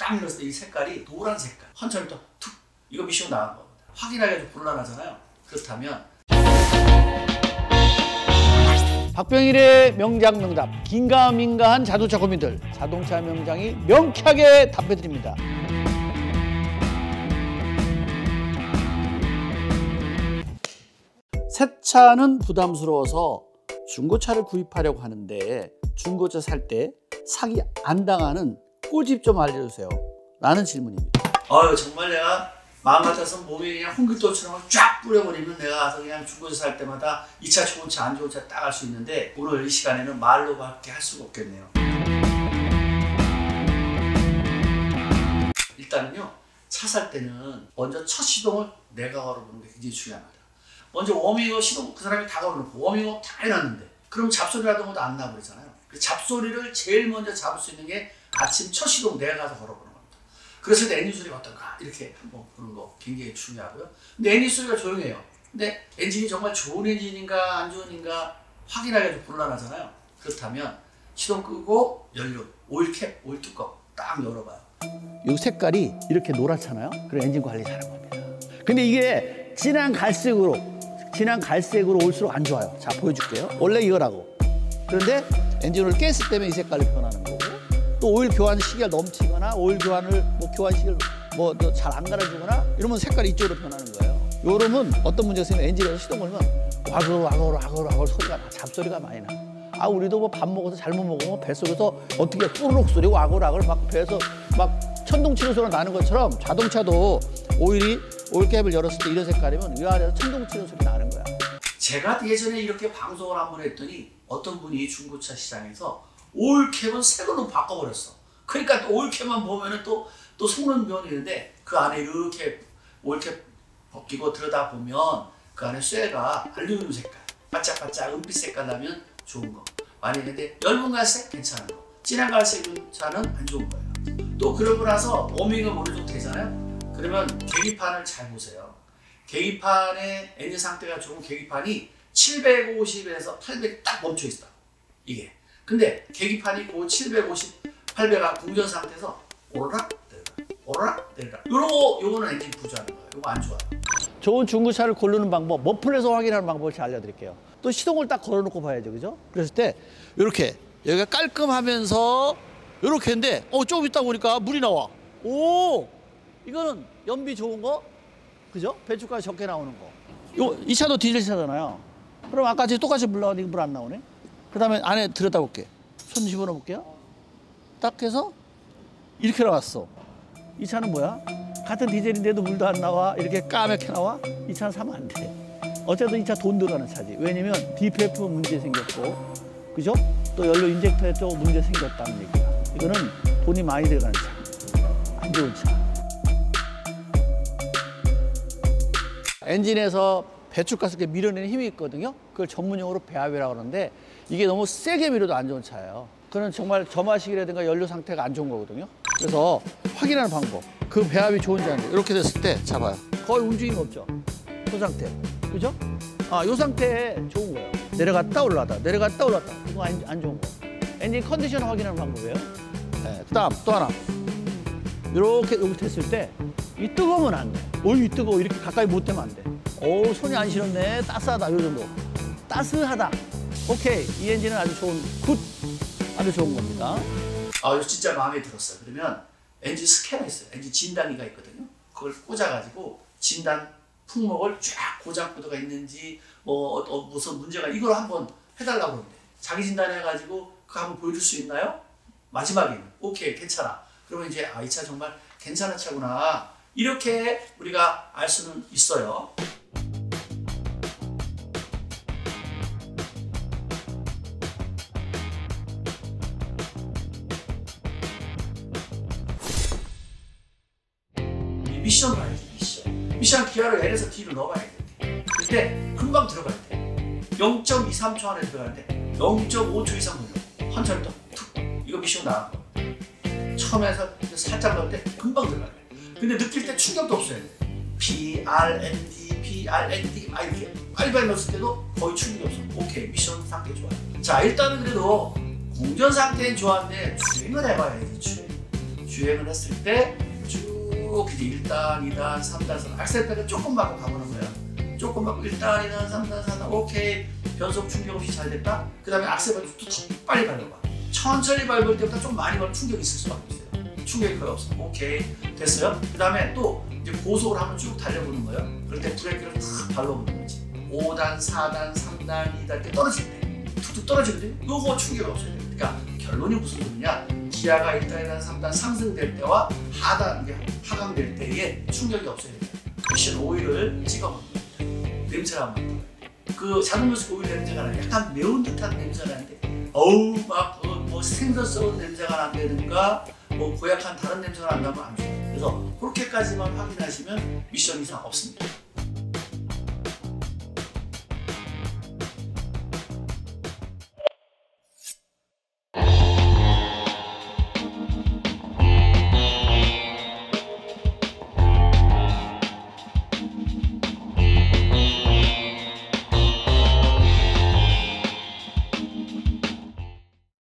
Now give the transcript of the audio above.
딱 눌렀을 때 이 색깔이 노란 색깔. 천천히 또 툭. 이거 미션 나간 겁니다. 확인하기가 좀 곤란하잖아요. 그렇다면 박병일의 명장명답. 긴가민가한 자동차 고민들. 자동차 명장이 명쾌하게 답해드립니다. 새 차는 부담스러워서 중고차를 구입하려고 하는데 중고차 살 때 사기 안 당하는 꿀팁 좀 알려주세요 라는 질문입니다. 정말 내가 마음 같아서 몸에 그냥 홍길동처럼 쫙 뿌려버리면 내가 가서 그냥 중고차 살 때마다 이 차 좋은 차 안 좋은 차 딱 할 수 있는데 오늘 이 시간에는 말로밖에 할 수가 없겠네요. 일단은요, 차 살 때는 먼저 첫 시동을 내가 걸어보는 게 굉장히 중요합니다. 먼저 워밍업 시동 그 사람이 다 걸어놓고 워밍업 다 해놨는데 그럼 잡소리라든가 안 나고 그러잖아요. 그 잡소리를 제일 먼저 잡을 수 있는 게 아침 첫 시동 내가 가서 걸어보는 겁니다. 그랬을 때 엔진 소리가 어떤가 이렇게 한번 보는 거 굉장히 중요하고요. 근데 엔진 소리가 조용해요. 근데 엔진이 정말 좋은 엔진인가 안 좋은인가 확인하기가 좀 곤란하잖아요. 그렇다면 시동 끄고 연료, 오일캡, 오일 뚜껑 딱 열어봐요. 이 색깔이 이렇게 노랗잖아요. 그럼 엔진 관리 잘한 겁니다. 근데 이게 진한 갈색으로 올수록 안 좋아요. 자, 보여줄게요. 원래 이거라고. 그런데 엔진을 깼을 때면 이 색깔로 변하는 거고, 또 오일 교환 시기가 넘치거나 오일 교환을 교환 시기를 잘 안 갈아주거나 이러면 색깔이 이쪽으로 변하는 거예요. 요러면 어떤 문제가 생기면 엔진에서 시동 걸면 와글 소리가 나, 잡소리가 많이 나. 우리도 밥 먹어서 잘못 먹으면 뱃속에서 어떻게 뿌르륵 소리 와글 막 배에서 막 천둥치는 소리가 나는 것처럼 자동차도 오일캡을 열었을 때 이런 색깔이면 위아래에서 천둥치는 소리 나는 거야. 제가 예전에 이렇게 방송을 한번 했더니 어떤 분이 중고차 시장에서 오일캡은 새 걸로 바꿔버렸어. 그러니까 또 오일캡만 보면은 또 속는 면이 있는데 그 안에 이렇게 오일캡 벗기고 들여다보면 그 안에 쇠가 알루미늄 색깔, 반짝반짝 은빛 색깔 나면 좋은 거. 만약에 근데 엷은 갈색 괜찮은 거, 진한 갈색 차는 안 좋은 거예요. 또 그러고 나서 워밍업 어느 정도 되잖아요. 그러면 계기판을 잘 보세요. 계기판의 엔진 상태가 좋은 계기판이 750에서 800 딱 멈춰 있어. 이게. 근데 계기판이 그 750, 800가 공전 상태에서 오르락 내리락. 요거는 엔진 부조하는 거예요. 요거 안 좋아요. 좋은 중고차를 고르는 방법, 머플에서 확인하는 방법을 잘 알려드릴게요. 또 시동을 딱 걸어놓고 봐야죠, 그죠? 그랬을 때 이렇게 여기가 깔끔하면서 이렇게 했는데 조금 있다 보니까 물이 나와. 이거는 연비 좋은 거, 그죠? 배출가스 적게 나오는 거. 이 차도 디젤 차잖아요. 그럼 아까 똑같이 물 나오는데 물 안 나오네. 그 다음에 안에 들여다볼게. 손 집어넣어 볼게요. 딱 해서 이렇게 나왔어. 이 차는 뭐야? 같은 디젤인데도 물도 안 나와. 이렇게 까맣게 나와? 이 차는 사면 안 돼. 어쨌든 이 차 돈 들어가는 차지. 왜냐면 DPF 문제 생겼고, 그죠? 또 연료 인젝터에 또 문제 생겼다는 얘기야. 이거는 돈이 많이 들어가는 차. 안 좋은 차. 엔진에서 배출가스를 밀어내는 힘이 있거든요. 그걸 전문용어로 배합이라고 그러는데 이게 너무 세게 밀어도 안 좋은 차예요. 그건 정말 점화식이라든가 연료 상태가 안 좋은 거거든요. 그래서 확인하는 방법, 그 배합이 좋은지 아닌지 이렇게 됐을 때 잡아요. 거의 움직임이 없죠. 그 상태, 그죠? 이 상태에 좋은 거예요. 내려갔다 올라갔다 이거 안 좋은 거. 엔진 컨디션 확인하는 방법이에요. 네, 그다음 또 하나. 이렇게 여기 됐을 때 이 뜨거우면 안 돼. 이 뜨거워. 이렇게 가까이 못 대면 안 돼. 손이 안 시렸네. 따스하다. 요 정도. 따스하다. 오케이. 이 엔진은 아주 아주 좋은 겁니다. 이거 진짜 마음에 들었어요. 그러면 엔진 스캐너 있어요. 엔진 진단기가 있거든요. 그걸 꽂아가지고 진단 품목을 쫙 고장 코드가 있는지 무슨 문제가 이걸 한번 해달라고 그러는데 자기 진단해가지고 그거 한번 보여줄 수 있나요? 마지막에는 오케이 괜찮아. 그러면 이제 이 차 정말 괜찮은 차구나. 이렇게 우리가 알 수는 있어요. 미션 봐야지. 미션 기어를 L에서 D로 넣어봐야 돼. 그때 금방 들어갈 때 0.23초 안에 들어가는데 0.5초 이상 걸려. 한참 더 툭. 이거 미션 나간 거. 처음에서 살짝 넣을 때 금방 들어가야 돼. 근데 느낄 때 충격도 없어야 돼. BRND 막 이렇게 빨리빨리 넣었을 때도 거의 충격이 없어. 오케이, 미션 상태 좋아. 자, 일단은 그래도 공전 상태는 좋았는데 주행을 해봐야지. 주행을 했을 때 쭉 이제 1단, 2단, 3단, 4단 악셀 조금 받고 가보는 거예요. 조금 받고 1단, 2단, 3단, 4단 오케이 변속 충격 없이 잘 됐다. 그 다음에 악셀 밟을 때더 빨리 밟아봐. 천천히 밟을 때보다 좀 많이 밟으면 충격이 있을 수밖에 없어요. 충격이 거의 없어. 오케이 됐어요. 그 다음에 또 이제 고속을 한번 쭉 달려보는 거예요. 그럴 때 브레이크를 탁 밟아보는 거지. 5단, 4단, 3단, 2단 이렇게 떨어질 때 툭툭 떨어지거든요. 요거 충격이 없어야 돼요. 그러니까 결론이 무슨 소리냐? 기아가 1단, 2단, 3단 상승될 때와 하강될 때에 충격이 없어야 돼요. 미션 오일을 찍어보는 거예요. 냄새가 안 맡아요. 그 자동차 오일 냄새가 나요. 약간 매운 듯한 냄새가 나는데 어우 막 뭐 생선스러운 냄새가 난다든가 뭐 고약한 다른 냄새가 난다면 안 좋아요. 그래서 그렇게까지만 확인하시면 미션 이상 없습니다.